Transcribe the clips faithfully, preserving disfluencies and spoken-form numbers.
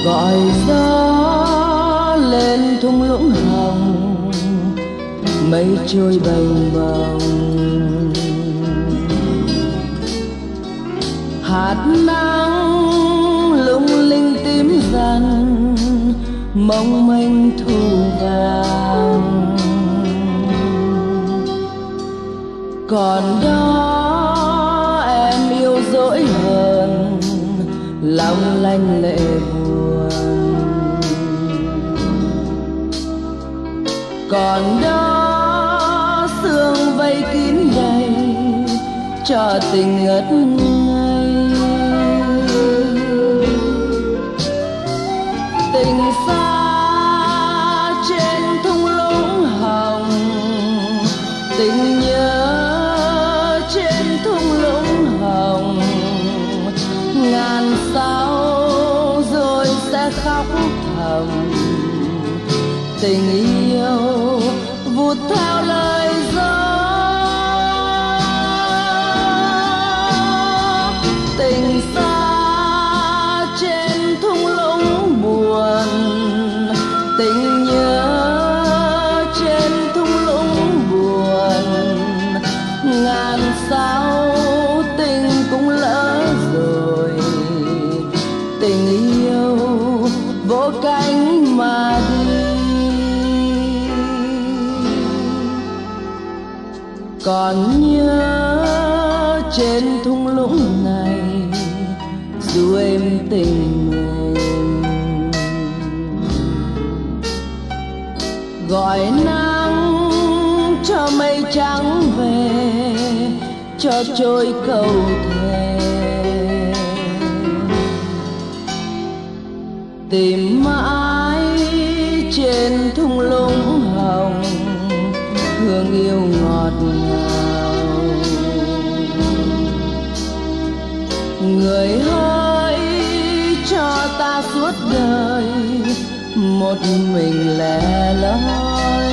gọi gió lên thung lũng hồng, mây trôi bềnh bồng. Hạt nắng lung linh tím dần, mong manh thu vàng. Còn đó em yêu dỗi hờn, long lanh lệ buồn. Còn đó sương vây kín đầy cho tình ngất ngây. Tình xa trên thung lũng hồng, tình nhớ trên thung lũng hồng. Ngàn sao rồi sẽ khóc thầm, tình yêu vụt theo lời gió. Tình xa trên thung lũng buồn, tình nhớ trên thung lũng buồn. Ngàn sao tình cũng lỡ rồi, tình yêu vỗ cánh mà đi. Còn nhớ trên thung lũng này dù êm tình mềm, gọi nắng cho mây trắng về, cho trôi câu thề. Tìm mãi trên thung lũng hồng, hương yêu ngọt ngào. Người hỡi cho ta suốt đời một mình lẻ loi.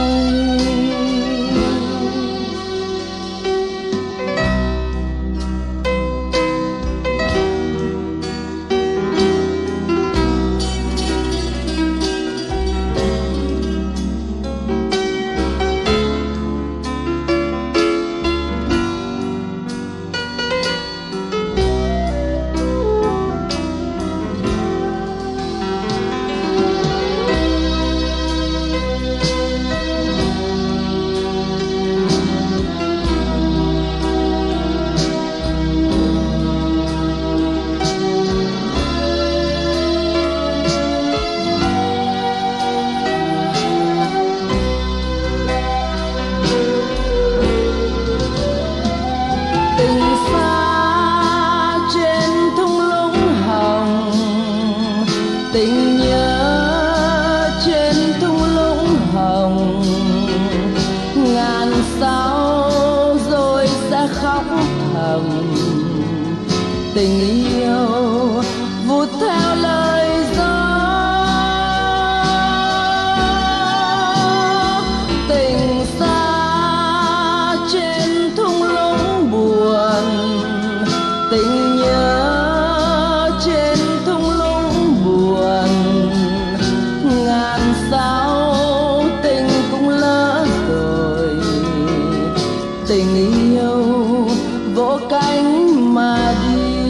Tình nhớ trên thung lũng hồng, ngàn sao rồi sẽ khóc thầm, tình yêu vụt theo lời gió. Tình xa trên thung lũng buồn, tình nhớ trên thung lũng buồn. Ngàn sao tình cũng lỡ rồi, tình yêu vỗ cánh mà đi.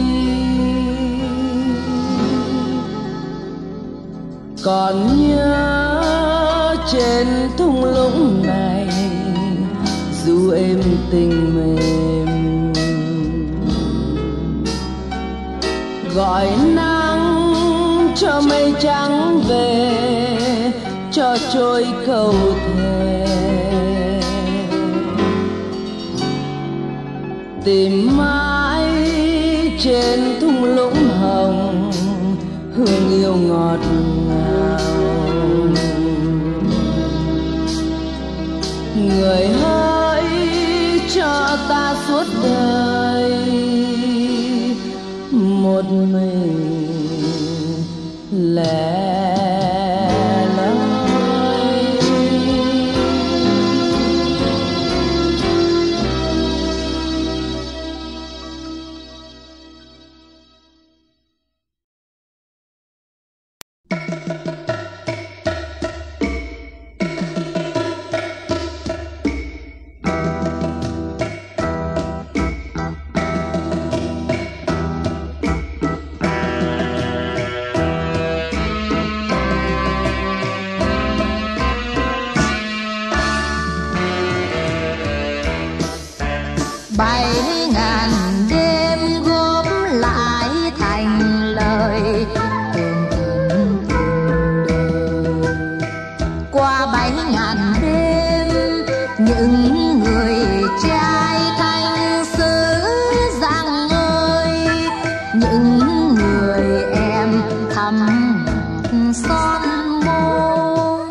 Còn nhớ trên thung lũng này dù êm tình mềm, gọi nắng cho mây trắng về, cho trôi câu thề. Tìm mãi trên thung lũng hồng, hương yêu ngọt ngào. Người hỡi cho ta suốt đời một mình lẻ loi. ngàn đêm gom lại thành lời tường tận tình đời. Qua bảy ngàn đêm những người trai thanh xứ Giang ơi, những người em thầm son môi.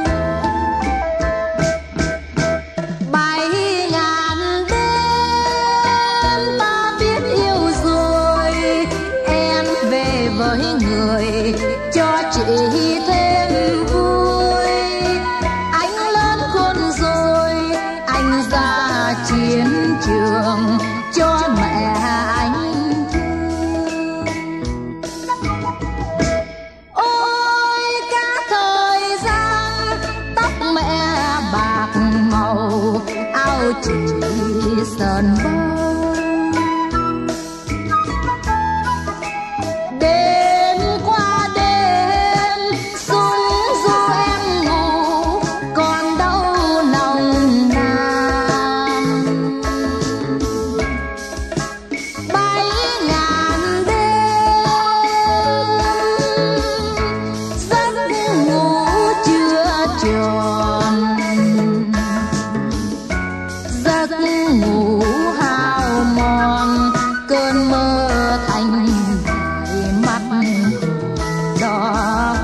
Bảy ngàn đêm ta biết yêu rồi, em về với người cho chị thêm vui. Anh lớn khôn rồi, anh ra chiến trường cho mẹ anh thương. Ôi cả thời gian tóc mẹ bạc màu, áo chỉ sờn bông. Đêm qua đêm súng du em ngủ, còn đâu lòng nàng. Bảy ngàn đêm giấc ngủ chưa tròn, giấc ngủ hao mòn, cơn mơ thành bụi mắt đỏ.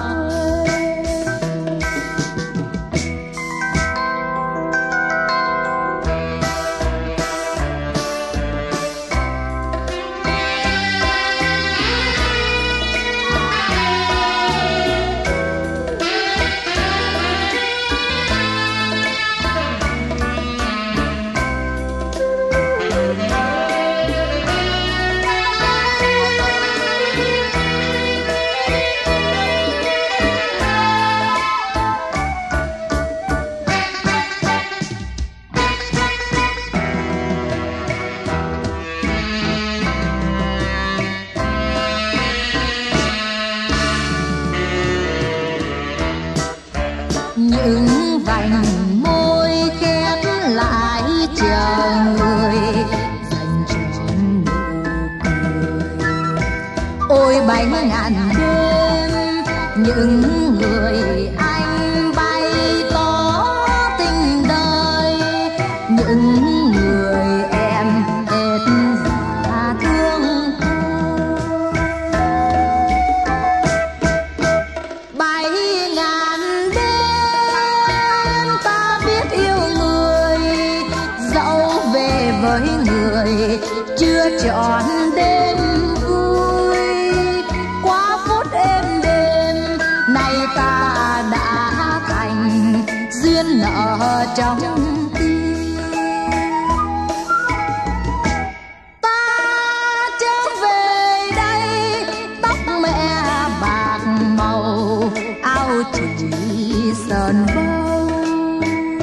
Những vành môi khép lại chờ người dành trọn nụ cười. Ôi bảy ngàn đêm những người anh bay tỏ tình đời, những người em hết giá thương. Bảy ngàn đêm ta biết yêu người, dẫu về với người chưa trọn đêm vui. Qua phút êm đêm nay ta đã thành duyên nợ trong tim. Ta trở về đây tóc mẹ bạc màu, áo chỉ sờn bông.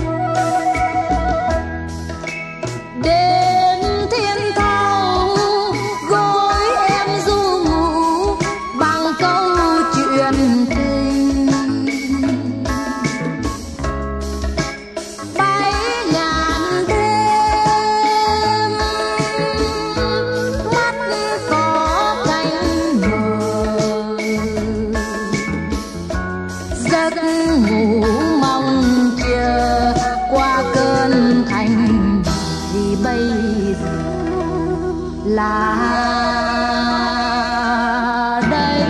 Đêm thiên thâu gối em du ngủ bằng câu chuyện tình. Bảy ngàn đêm mắt có cánh mờ, giấc ngủ mong chờ qua cơn thành thì bây giờ là đây.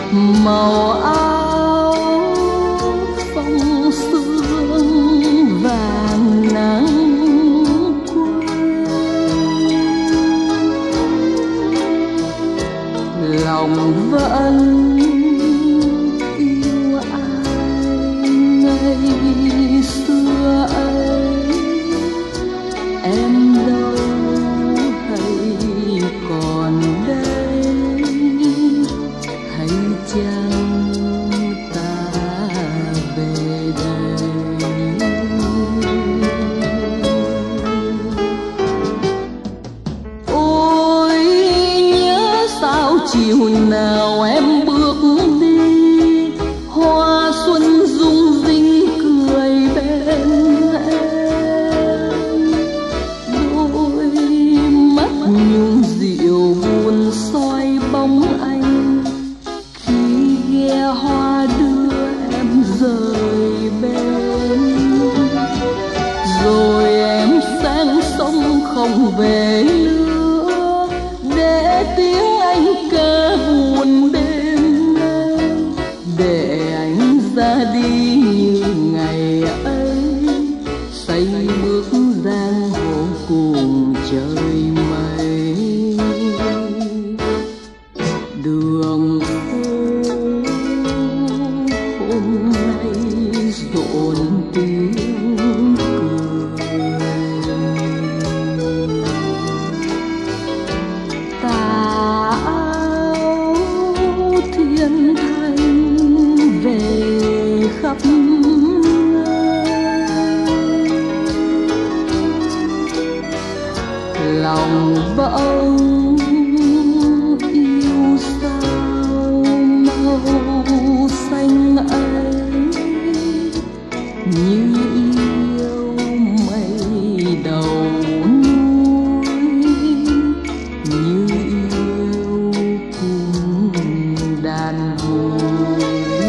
màu áo phong sương vàng nắng quê, lòng vẫn yêu ai ngày xưa ấy. Em đâu hay còn đây, hay chăng ta về đây? Ôi nhớ sao chiều nào em bước đi, hoa xuân rung rinh cười bên em, đôi mắt nhung dịu buồn soi bóng anh khi ghe hoa đưa em rời bên. Rồi em sang sông không về nữa, để tiếng anh ca buồn đêm nay, để anh ra đi như ngày ấy, say bước giang hồ cùng trời mây. Đường phố hôm nay rộn tiếng cười, tà áo thiên thanh về khắp nơi, lòng bỗng yêu sao màu xanh ấy, như yêu mây đầu núi, như yêu cùng đàn hồi.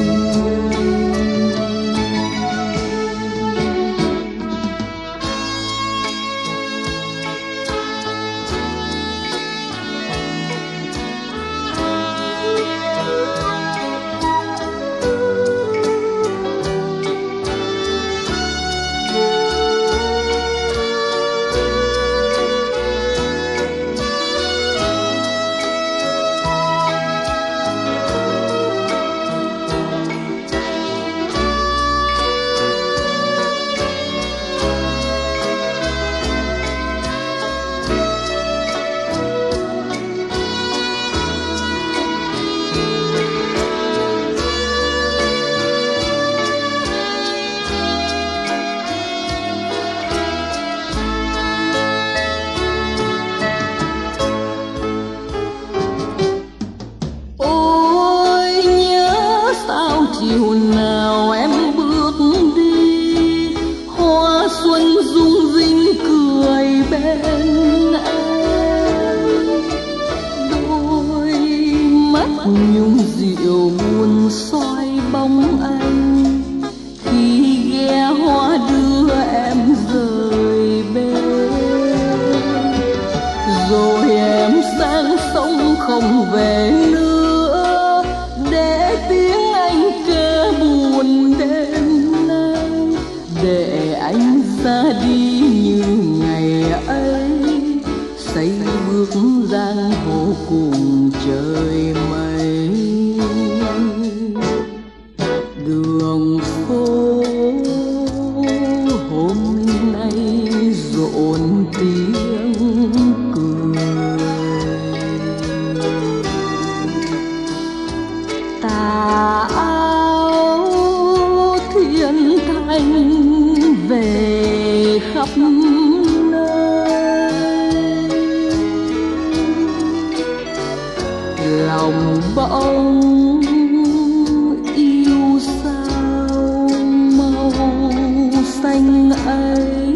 Chiều nào em bước đi, hoa xuân rung rinh cười bên em, đôi mắt nhung dịu buồn soi bóng anh khi ghe hoa đưa em rời bên. Rồi em sang sông không về nữa, để tiếng anh ca buồn đêm nay, để anh ra đi như ngày ấy, say bước giang hồ cùng trời mây. Đường phố hôm nay rộn tiếng cười, tà áo thiên thanh về khắp nơi, lòng bỗng yêu sao màu xanh ấy,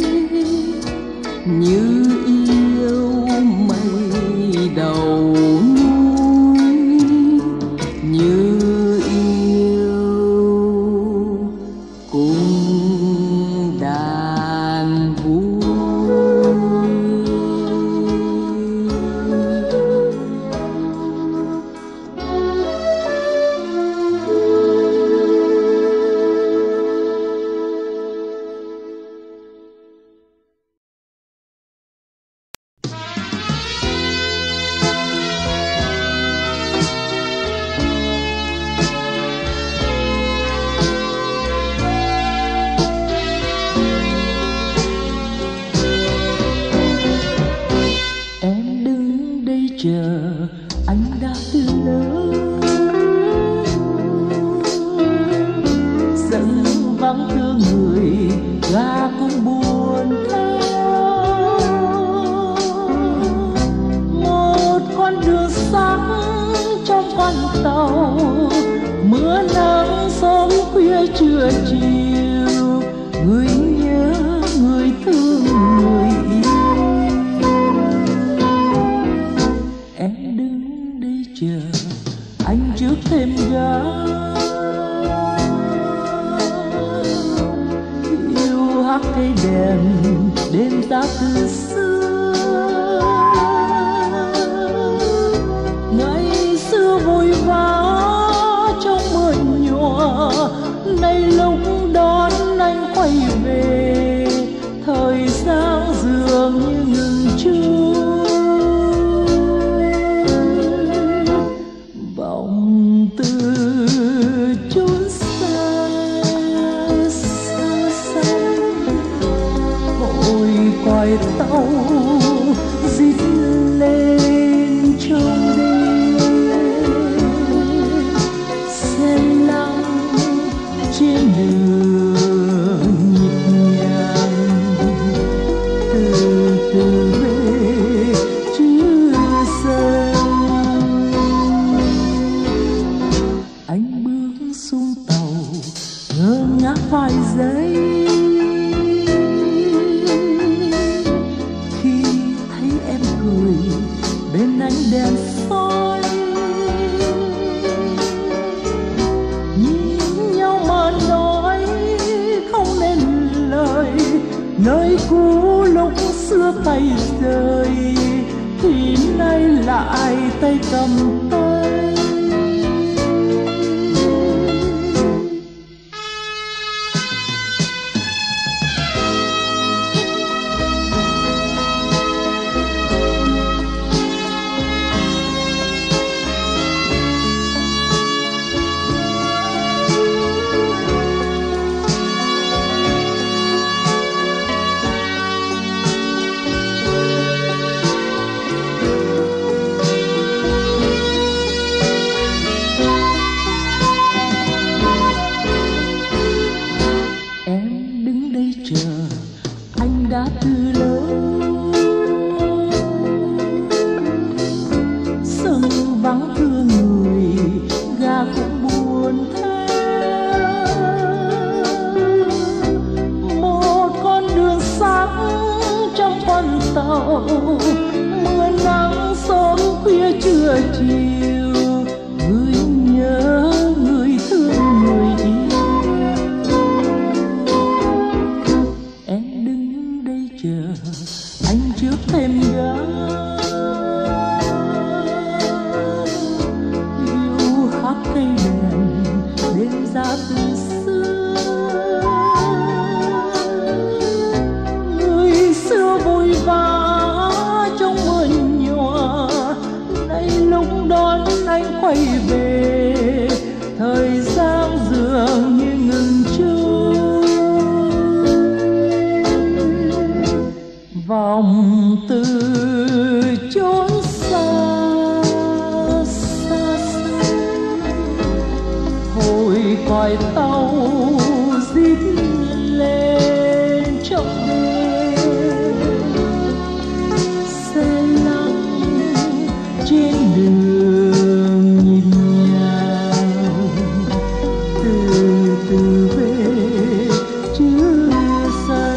như yêu mây đầu núi, như yêu cùng đàn vui. vắng thương người, gà cũng buồn theo. Một con đường sắc trong con tàu, mưa nắng sớm khuya trưa chiều, người nhớ người thương người yêu. Em đứng đây chờ anh trước thêm gà, yêu hát cây đèn đêm ta từ xưa. Ngày xưa vội vã trong mưa nhòa, nay lúc đón anh quay về, thời gian dường như ngừng trôi. Vọng từ chốn xa xa xa, hồi còi tàu rít lên trong đêm, xe lăn trên đường nhịp nhàng, từ từ về chưa sân. Anh bước xuống tàu ngơ ngác vài giây, khi thấy em cười bên ánh đèn soi. Nhìn nhau mà nói không nên lời, nơi cũ lúc xưa tay rơi thì nay lại tay cầm tay. Anh đã từ lâu sân vắng thương người, gà cũng buồn theo. Một con đường sáng trong con tàu, mưa nắng sớm khuya trưa chiều, người nhớ người thương người yêu. Anh trước thêm gà, yêu hát cây đèn đêm ra từ xưa. Người xưa vội vã trong mưa nhòa, nay lúc đón anh quay về, thời gian dường như ngừng trôi. Vòng từ chốn xa xa xa, hồi còi tàu rít lên trong đêm, xe lăn trên đường nhịp nhàng, từ từ về chưa sân.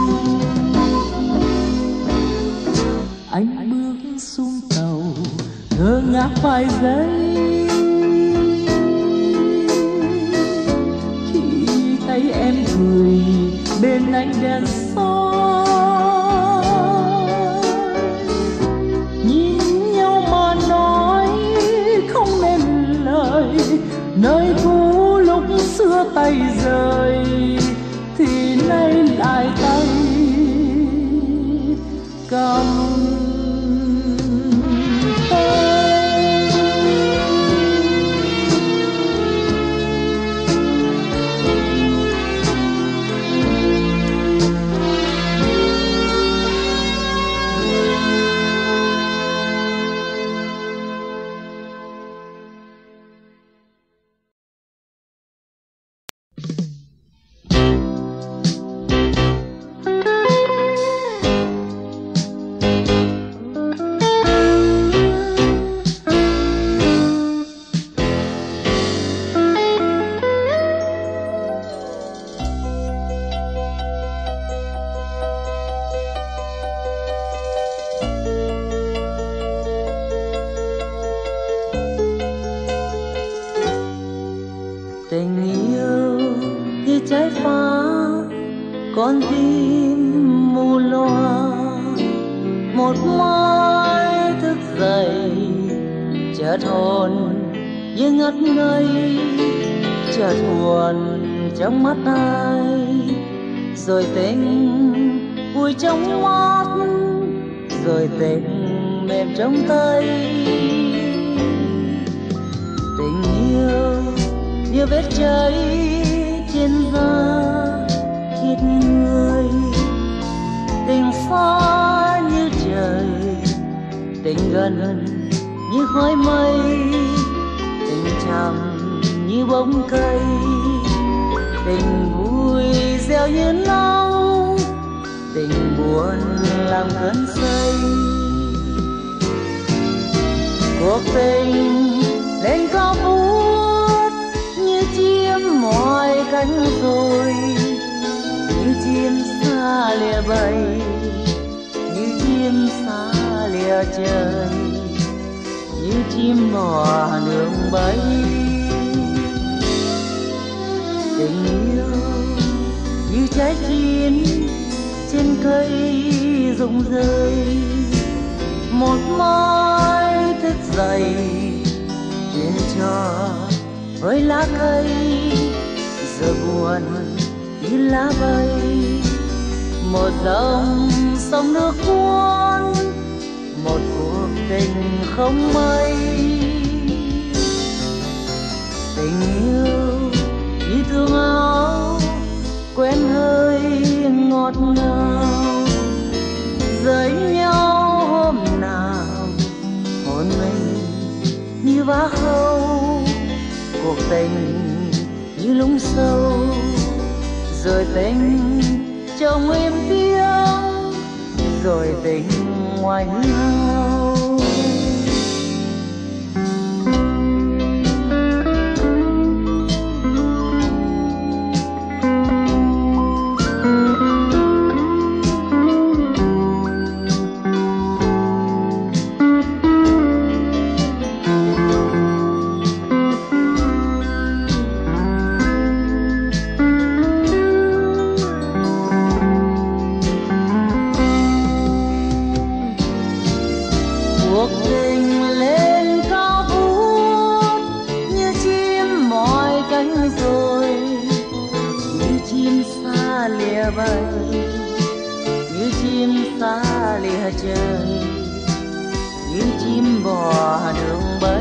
Anh bước xuống tàu ngơ ngác vài giây, khi thấy em cười bên ánh đèn soi. Nhìn nhau mà nói không nên lời, nơi cũ lúc xưa tay rơi thì nay lại tay cầm. Tình yêu như trái phá, con tim mù loa. Một mai thức dậy, chợt hồn như ngất ngây, chợt buồn trong mắt ai, rồi tình vui trong mắt, rồi tình mềm trong tay. Tình yêu như vết cháy trên da thịt người, tình xa như trời, tình gần như khói mây, tình trầm như bóng cây, tình vui gieo như nắng, tình buồn làm cơn say. Cuộc tình lên cao vút như chim mỏi cánh rồi, như chim xa lìa bay, như chim xa lìa trời, như chim bò đường bay. Tình yêu như trái chín trên cây rụng rơi, một mai thức dậy chuyện trò với lá cây, giờ buồn như lá bay, một dòng sông nước cuốn, một cuộc tình không mây. Tình yêu như thương áo quen hơi ngọt ngào, với nhau hôm nào hôn mình như vá khâu. Cuộc tình như lũng sâu, rồi tình trong êm tiếng, rồi tình ngoài nhau. Cuộc tình lên cao vút như chim mỏi cánh rồi, như chim xa lìa bay, như chim xa lìa trời, như chim bò đường bay.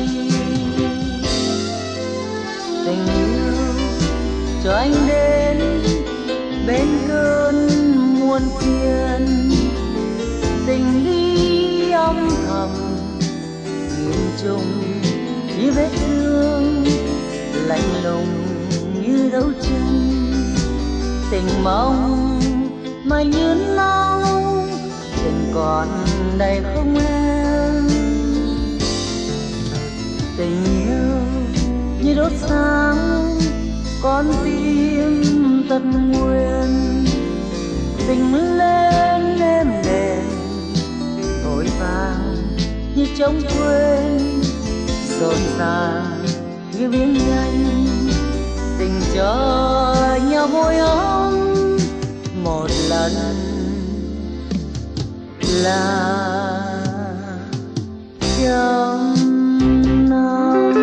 Tình yêu cho anh đến bên cơn muôn phiền, tình đi âm thầm nhìn chung như vết thương, lạnh lùng như dấu chân. Tình mong mai như nắng, tình còn đầy không em. Tình yêu như đốt sáng con tim tận nguyên, tình lên êm đềm vội vàng như trống quên, rộn ràng như biến nhanh. Tình cho nhau môi ấm một lần là trăm năm.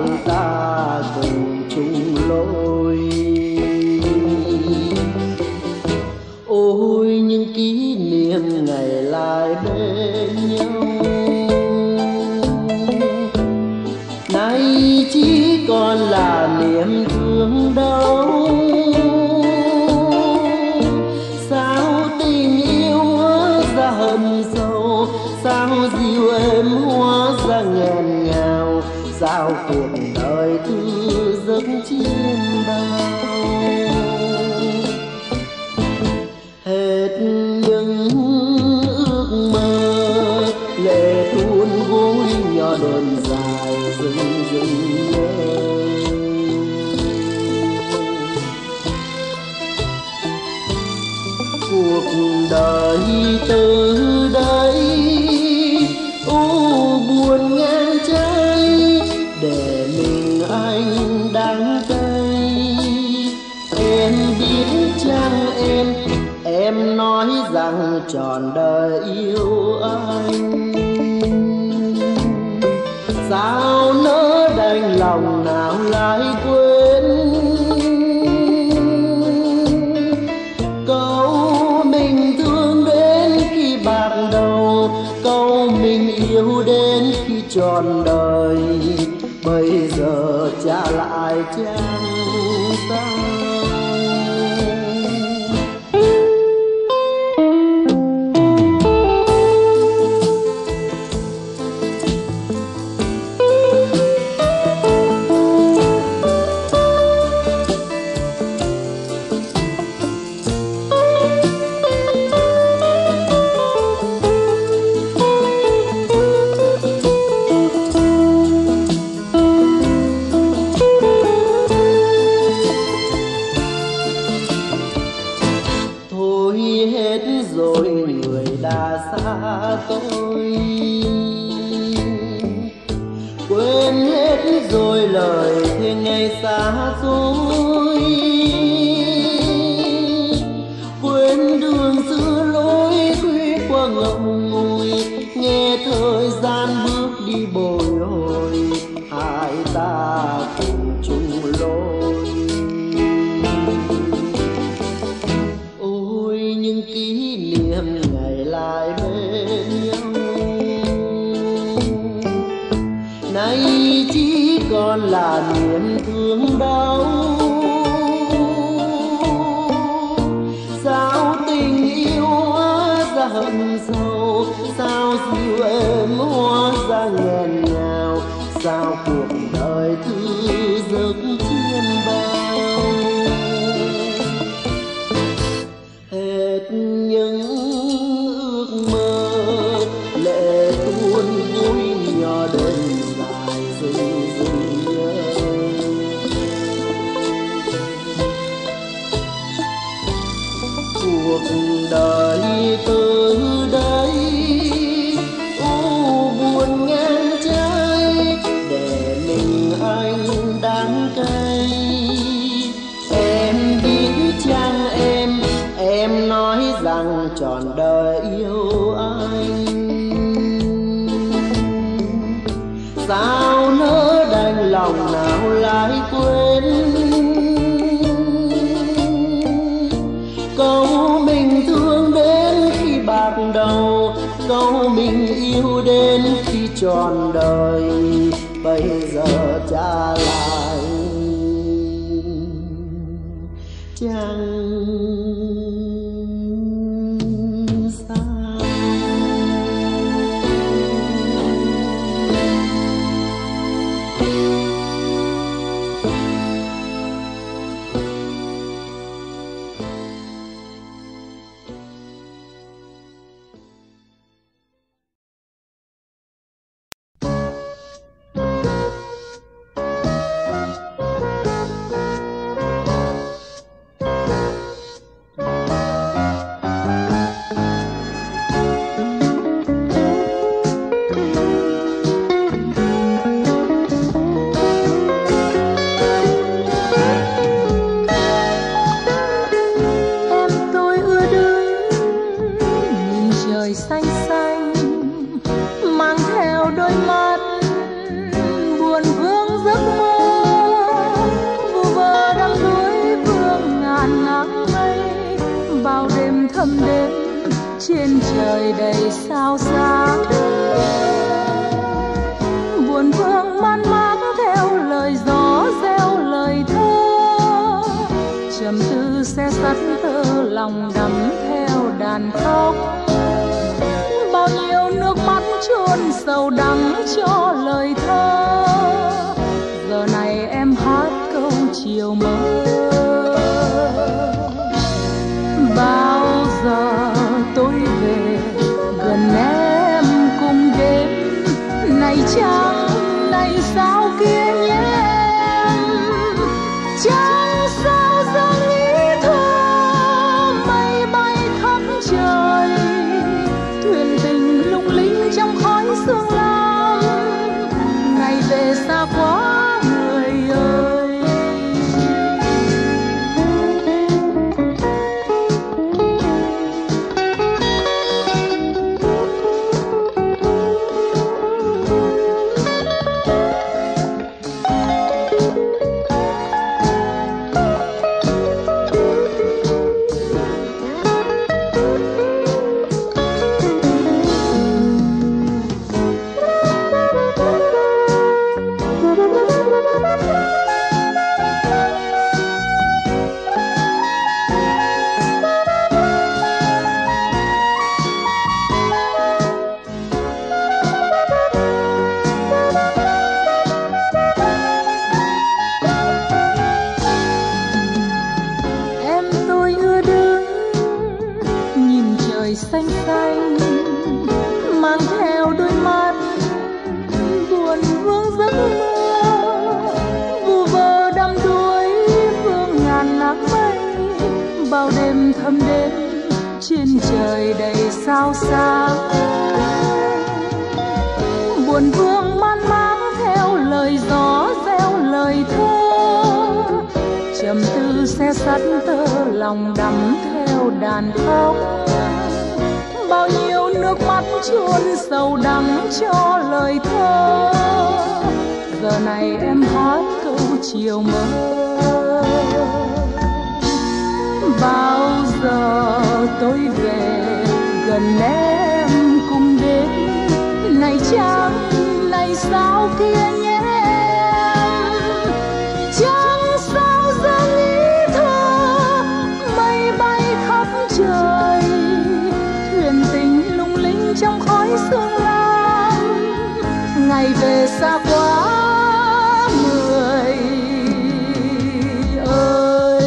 hai ta cùng chung lối. Ôi những kỷ niệm ngày lại bên nhau, nay chỉ còn là niềm thương đau. Sao tình yêu hóa ra hận sâu, sao dịu êm hóa ra nghẹn ngào, sao cuộc đời cứ giấc chiêm bao. Hết những ước mơ lệ tuôn gối nhỏ đêm dài dừng dừng nhớ. Cuộc đời từ đây u buồn ngang trái, để mình anh đắng cay. Em biết chăng em, em nói rằng trọn đời yêu anh. Sao nỡ đành lòng nào lại quên câu mình thương đến khi bạc đầu, câu mình yêu đến khi trọn đời. Bây giờ trả lại chẳng sao. Tôi quên hết rồi lời thề ngày xa xôi, quên đường xưa lối khuya qua ngậm ngùi, nghe thời gian bước đi bồi hồi, hai ta cùng chung lối. Ôi những kỷ niệm ngày lại bên nhau, nay chỉ còn là niềm thương đau. Sao tình yêu hóa ra hận sâu, sao dịu êm hóa ra nghẹn ngào, sao cuộc đời thứ giấc chiêm bao. Hết những ước mơ lệ tuôn vui nhỏ đêm dài dừng dừng nhớ. Cuộc đời từ đây u buồn ngang trái, để mình anh đắng cay. Em biết chăng em, em nói rằng trọn đời yêu anh. Sao nỡ đành lòng nào lại quên câu mình thương đến khi bạc đầu, câu mình yêu đến khi trọn đời. Bây giờ trả lại chẳng trên trời đầy sao sáng. Buồn vương man mác theo lời gió reo lời thơ, trầm tư xe sắt tơ lòng đắm theo đàn khóc. Bao nhiêu nước mắt chôn sầu đắng cho lời thơ, giờ này em hát câu chiều mơ. Bao giờ tôi về gần em cùng đêm, này trăng này sao kia nhé em. Trăng sao dâng ý thơ mây bay khắp trời, thuyền tình lung linh trong khói sương lam, ngày về xa quá người ơi. Xanh xanh mang theo đôi mắt buồn vương giấc mơ, vu vơ đắm đuối vương ngàn nắng mây. Bao đêm thâm đêm trên trời đầy sao sáng, buồn vương man mác theo lời gió reo lời thơ, trầm tư xe sắt tơ lòng đắm theo đàn khóc. Bao nhiêu nước mắt chôn sầu đắng cho lời thơ, giờ này em hát câu chiều mơ. Bao giờ tôi về gần em cùng đến, này trăng này sao kia nhé em. Trăng sao dâng ý thơ mây bay khắp trời, thuyền tình lung linh trong khói sương lam, ngày về xa quá người ơi.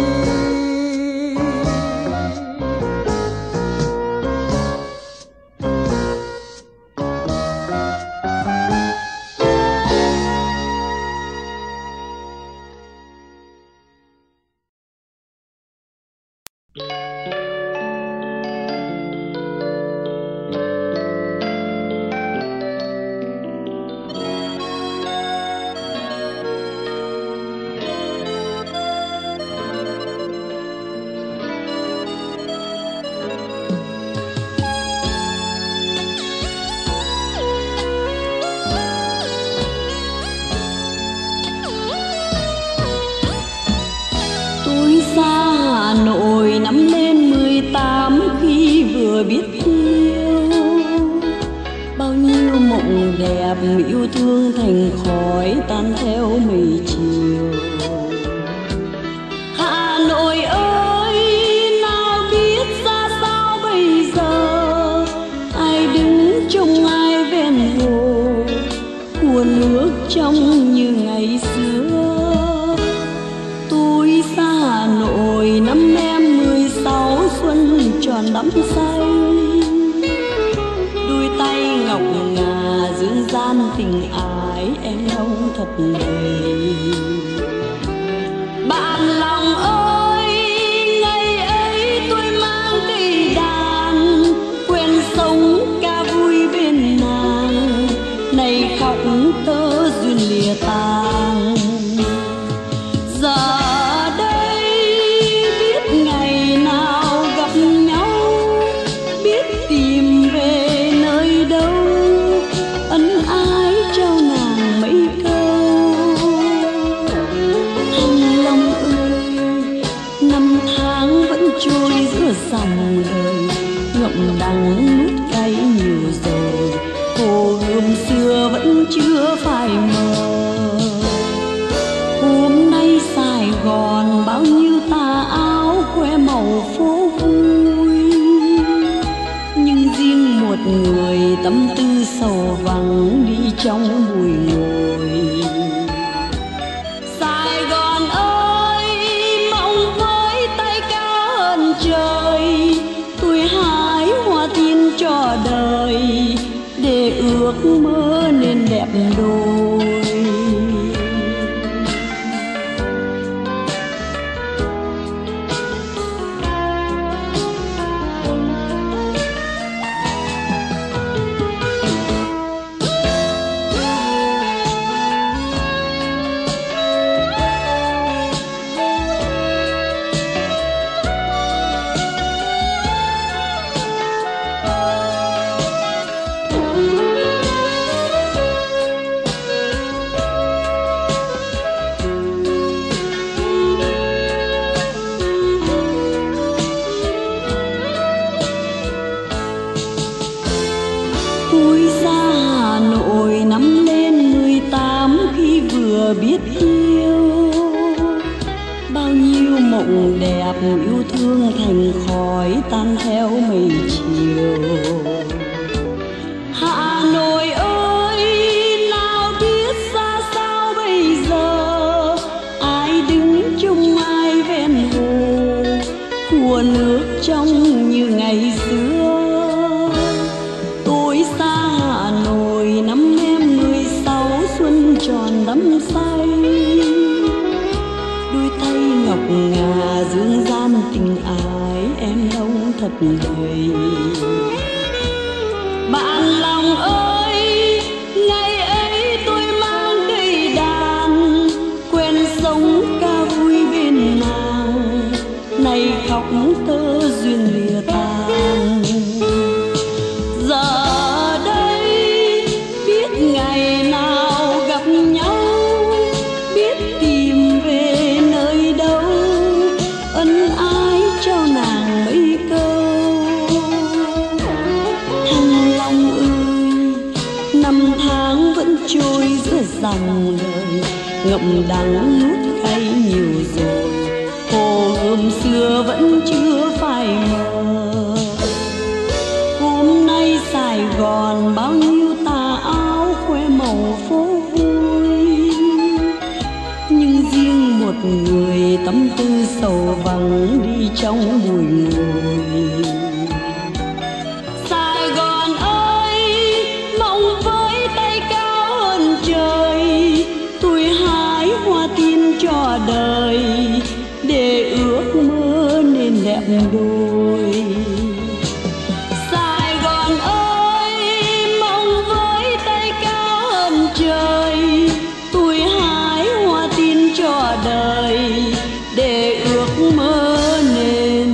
Năm lên mười tám khi vừa biết yêu, bao nhiêu mộng đẹp yêu thương thành khói tan theo mây chiều. Hà Nội ơi, nào biết ra sao bây giờ, ai đứng trông ai ven hồ, cuồn nước trong như ngày xưa. Tôi xa Hà Nội năm em mười sáu xuân tròn đắm say, đôi tay ngọc ngà dương gian tình ái em không thật đầy. Bạn lòng ơi, ngày ấy tôi mang cây đàn, quen sống ca vui bên nàng, này khóc tơ duyên lìa tàn. Giờ dòng đời ngậm tâm tư sầu vắng đi trong bụi ngồi. Sài Gòn ơi, mong với tay cao hơn trời, tôi hái hoa tiên cho đời để ước mơ nên đẹp đôi. Biết yêu bao nhiêu mộng đẹp, yêu thương thành khói tan theo mây chiều. Hà Nội ơi, nào biết ra sao bây giờ, ai đứng chung ai ven hồ, của nước trong như ngày xưa. Tôi xa Hà Nội năm em mười sáu, xuân tròn đắm say, đôi tay ngọc ngà dương gian tình ái em đông thật đầy. Bạn lòng ơi, ngày ấy tôi mang cây đàn, quen sống ca vui bên nàng, nay khóc tơ duyên lìa tàn. Giờ đây biết ngày nào gặp nhau, biết tìm về nơi đâu, ân ái trao nàng mấy câu. Thăng Long ơi, năm tháng vẫn trôi giữa dòng đời, ngậm đắng nuốt cay nhiều rồi, hồ gươm xưa vẫn chưa phai mờ. Hôm nay Sài Gòn bao nhiêu tà áo khoe màu phố vui, nhưng riêng một người tâm tư sầu vắng đi trong bụi ngồi. Sài Gòn ơi, mong với tay cao hơn trời, tôi hái hoa tiên cho đời để ước mơ nên đẹp đôi. Sài Gòn ơi, mong với tay cao hơn trời, tôi hái hoa tiên cho đời để ước mơ nên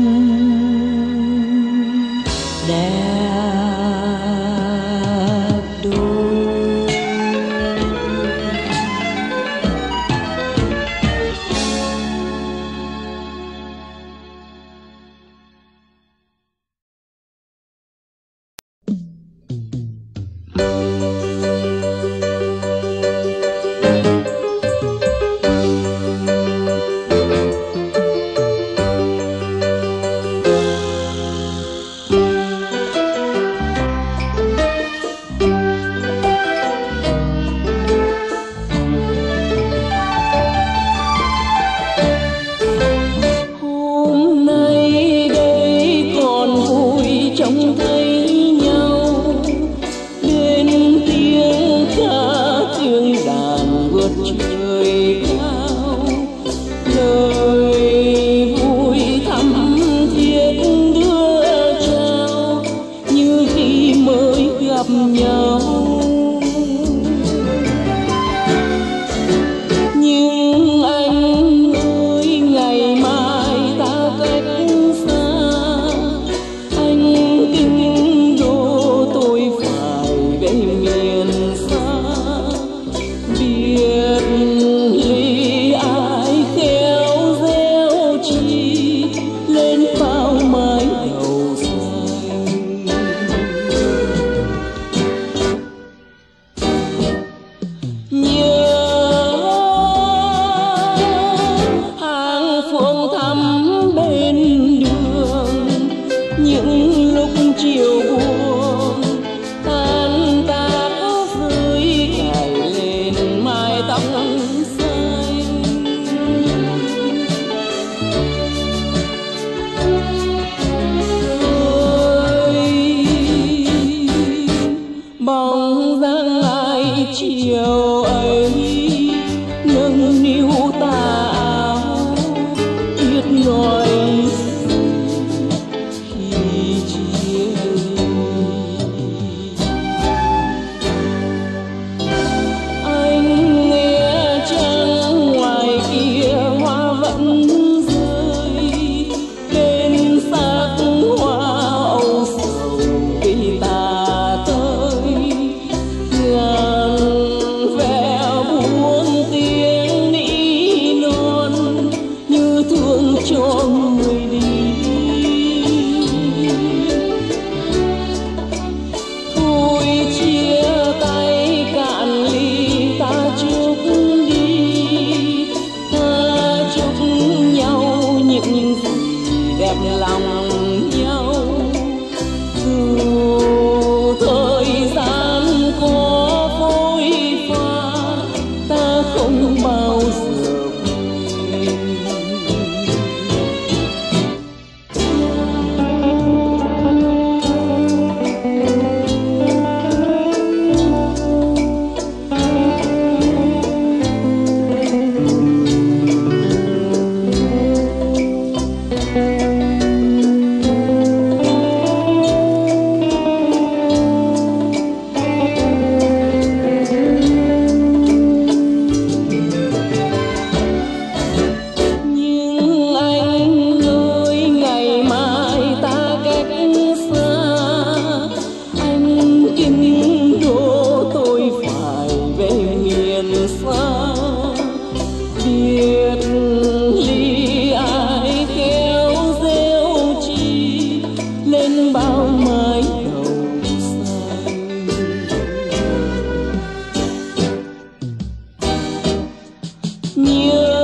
đẹp đôi. miền xa biết tóc xanh. Ơi bóng dáng ai chiều ấy nâng niu tà áo biết nói khi chia ly. Anh nghe chăng ngoài kia hoa vẫn rơi bên xác hoa âu sầu vì ta tới ngàn vẻ buồn tiếng nỉ non như thương cho người đi. Thôi chia tay cạn ly ta chúc đi, ta chúc nhau những gì đẹp lòng nhau. Dù thời gian có phôi pha ta không bao giờ quên. Nhưng anh ơi ngày mai ta cách xa, anh kinh đô tôi phải về miền xa. Biệt ly ai kéo rêu chi lên bao mái đầu xanh. Nhớ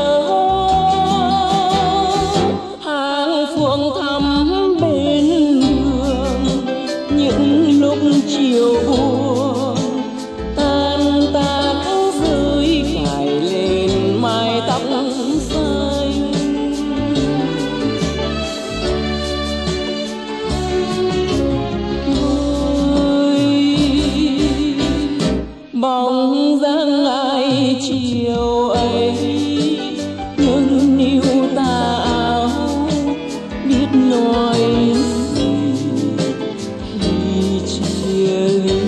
hàng phương thắm bên đường những lúc chiều buồn tan tác rơi cài lên mái tóc xanh. Ơi bóng dáng ai chiều ấy nâng niu tà áo biết nói gì khi chia ly.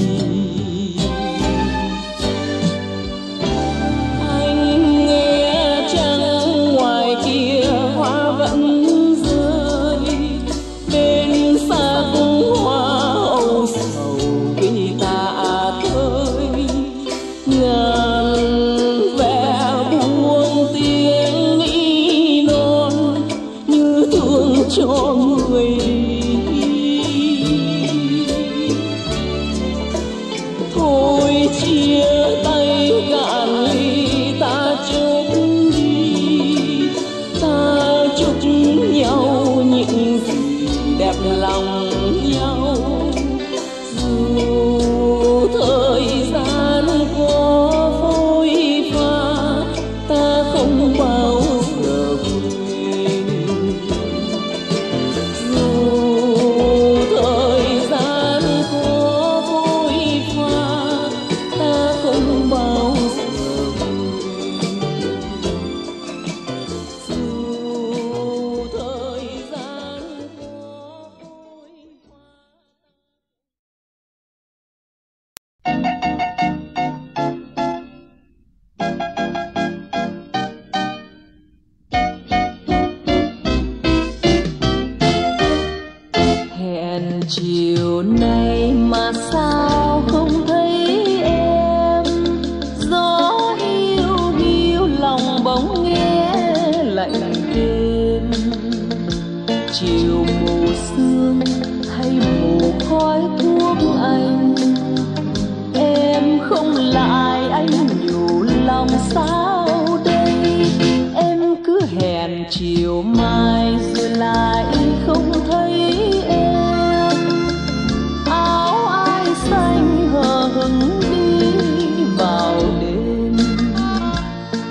Anh nghe chăng ngoài kia hoa vẫn rơi bên xác hoa âu sầu vì ta tới ngàn vẻ buồn tiếng nỉ non như thương cho người đi. Thôi chia tay cạn ly ta chúc đi, ta chúc nhau những gì đẹp lòng nhau. Dù thời gian có phôi pha ta không bao giờ quên. Dù thời gian có phôi pha ta không bao giờ quên. Dù thời gian có phôi pha. Hẹn chiều nay mà sao không thấy em, gió hiu hiu lòng bỗng nghe lạnh đêm. Chiều mù sương hay mù khói thuốc anh, em không lại anh nhủ lòng sao đây. Em cứ hẹn chiều mai rồi lại không thấy em. Áo ai xanh hờ hững đi vào đêm,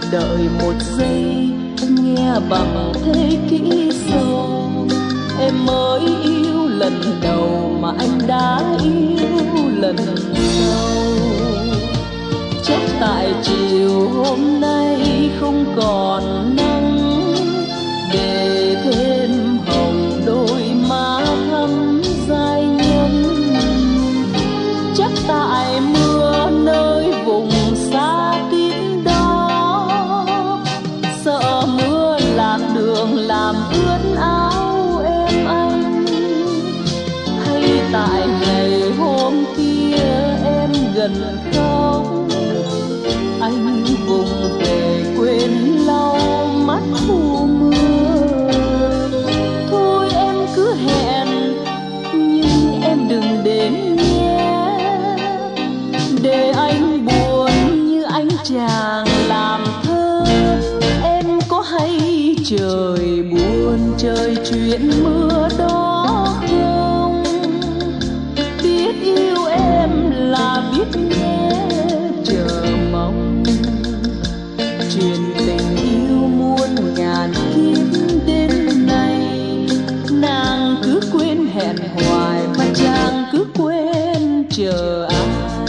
đợi một giây nghe bằng thế kỹ sâu. Em mới yêu lần đầu mà anh đã yêu lần sau. Chắc tại chiều hôm nay không còn nắng, để thêm hồng đôi má thắm dai nhân. Chắc tại mưa nơi vùng xa tím đó, sợ mưa lạc đường làm ướt áo em anh. Hay tại ngày hôm kia em gần khóc, anh vùng về quên lau mắt mù mưa. Thôi em cứ hẹn nhưng em đừng đến nhé, để anh buồn như anh chàng làm thơ. Em có hay trời buồn trời chuyện mưa đó không? Biết yêu em là biết nhé chờ mong. Chuyện tình yêu muôn ngàn kiếp đến nay, nàng cứ quên hẹn hoài mà chàng cứ quên chờ ai.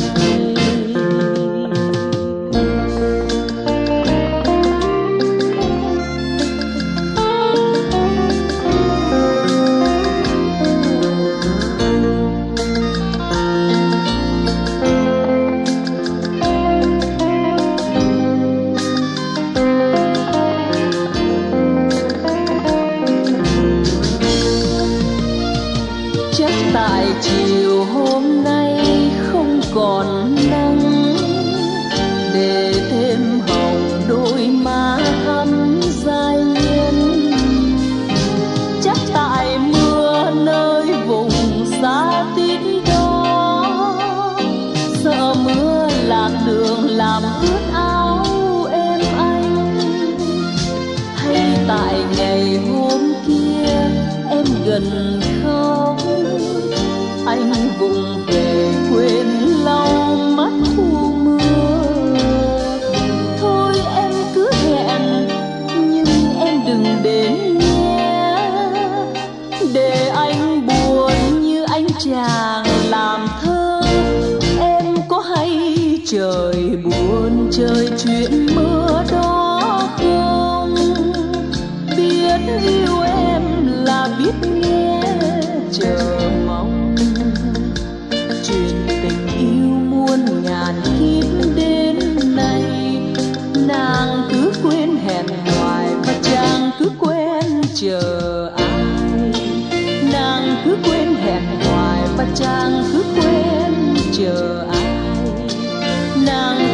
Chắc tại chiều hôm nay không còn nắng, để thêm hồng đôi má thắm dai nhân. Chắc tại mưa nơi vùng xa tím đó, sợ mưa lạc đường làm ướt áo em anh. Hay tại ngày hôm kia em gần khóc, anh vùng về quên lau mắt thu mưa. Thôi em cứ hẹn nhưng em đừng đến nhé, để anh buồn như anh chàng làm thơ. Em có hay trời buồn trời chuyện mưa đó không? Biết yêu em là biết nghe chờ mong. Chuyện tình yêu muôn ngàn kiếp đến nay, nàng cứ quên hẹn hoài và chàng cứ quên chờ ai. Nàng cứ quên hẹn hoài và chàng cứ quên chờ ai. Nàng